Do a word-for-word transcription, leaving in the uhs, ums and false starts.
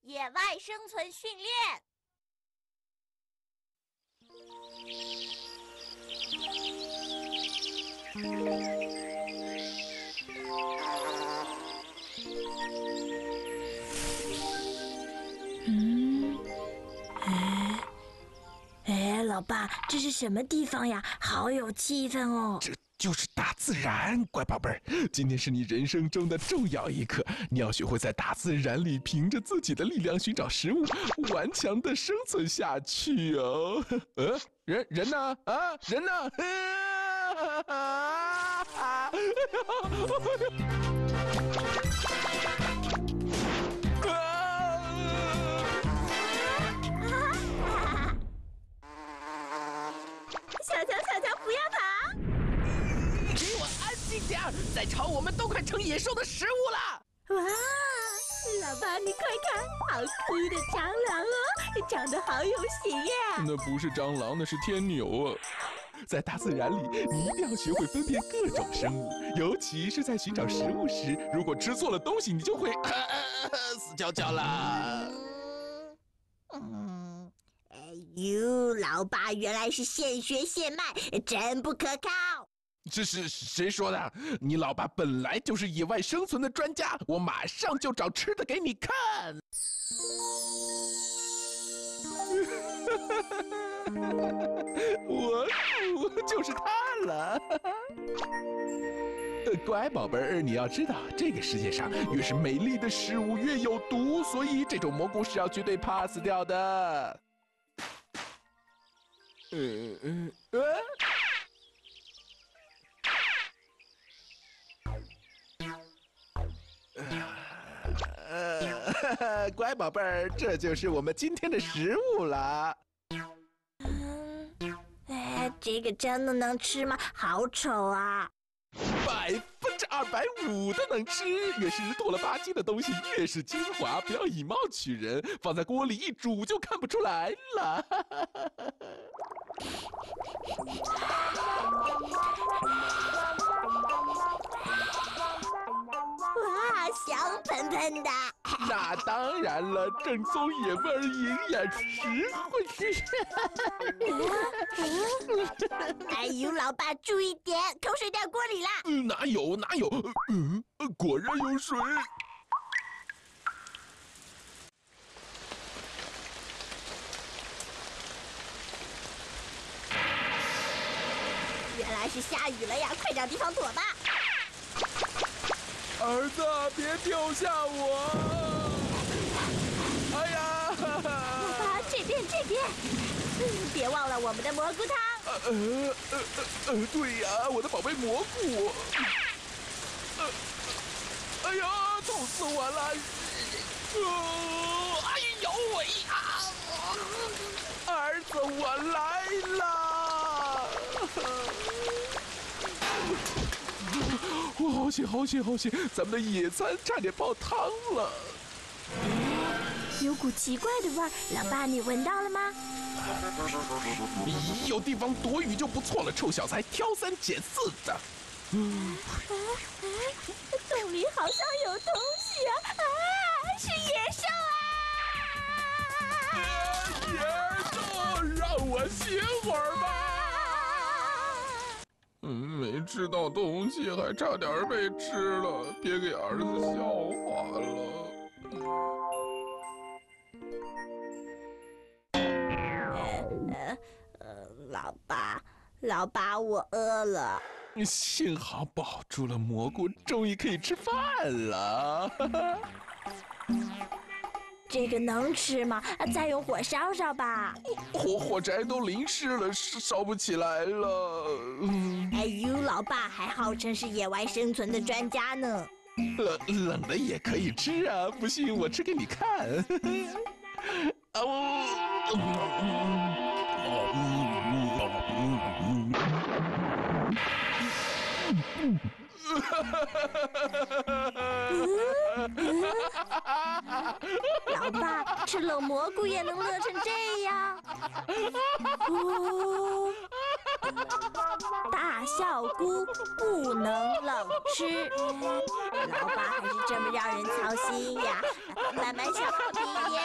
野外生存训练。 嗯，哎，哎，老爸，这是什么地方呀？好有气氛哦！ 这就是大自然，乖宝贝儿。今天是你人生中的重要一刻，你要学会在大自然里凭着自己的力量寻找食物，顽强的生存下去哦。呃，人人呢？啊，人呢？啊啊！ 小强，小强，不要跑！ 给我安静点儿！再吵，我们都快成野兽的食物了！ 哇，老爸，你快看，好酷的蟑螂哦，长得好有型呀！ 那不是蟑螂，那是天牛啊！在大自然里，你一定要学会分辨各种生物，尤其是在寻找食物时，如果吃错了东西，你就会、呃呃、死翘翘啦。 嗯，哎呦，老爸原来是现学现卖，真不可靠。 这是谁说的？你老爸本来就是野外生存的专家，我马上就找吃的给你看。我我就是他了。乖宝贝儿，你要知道，这个世界上越是美丽的事物越有毒，所以这种蘑菇是要绝对 pass 掉的。嗯嗯呃。呃，乖宝贝儿，这就是我们今天的食物了。 嗯，哎，这个真的能吃吗？好丑啊！ 百分之二百五的能吃，越是脱了吧唧的东西越是精华，不要以貌取人，放在锅里一煮就看不出来了。 哇，香喷喷的！ 那当然了，正宗野味儿，营养实惠。 哎呦，老爸注意点，口水掉锅里啦！ 嗯，哪有哪有？嗯，果然有水。 原来是下雨了呀，快找地方躲吧！ 儿子，别丢下我！哎呀！ 老爸，这边这边，嗯，别忘了我们的蘑菇汤。 呃呃呃呃，对呀，我的宝贝蘑菇。呃，哎呀，痛死我了！呃，哎呦喂啊！儿子，我来了！我好险好险好险！咱们的野餐差点泡汤了。 有股奇怪的味儿，老爸，你闻到了吗？ 有地方躲雨就不错了，臭小子还挑三拣四的。 嗯，洞里好像有东西啊！啊，是野兽啊！ 野兽，让我歇会儿吧。嗯，没吃到东西，还差点被吃了，别给儿子笑话了。 呃呃，老爸，老爸，我饿了。 幸好保住了蘑菇，终于可以吃饭了。 这个能吃吗？再用火烧烧吧。 火火柴都淋湿了，烧不起来了。嗯， 哎呦，老爸还号称是野外生存的专家呢。 冷冷的也可以吃啊，不信我吃给你看。哦， 老爸吃冷蘑菇也能乐成这样。哦，大笑菇不能冷吃，老爸还是这么让人操心呀。慢慢消化皮耶。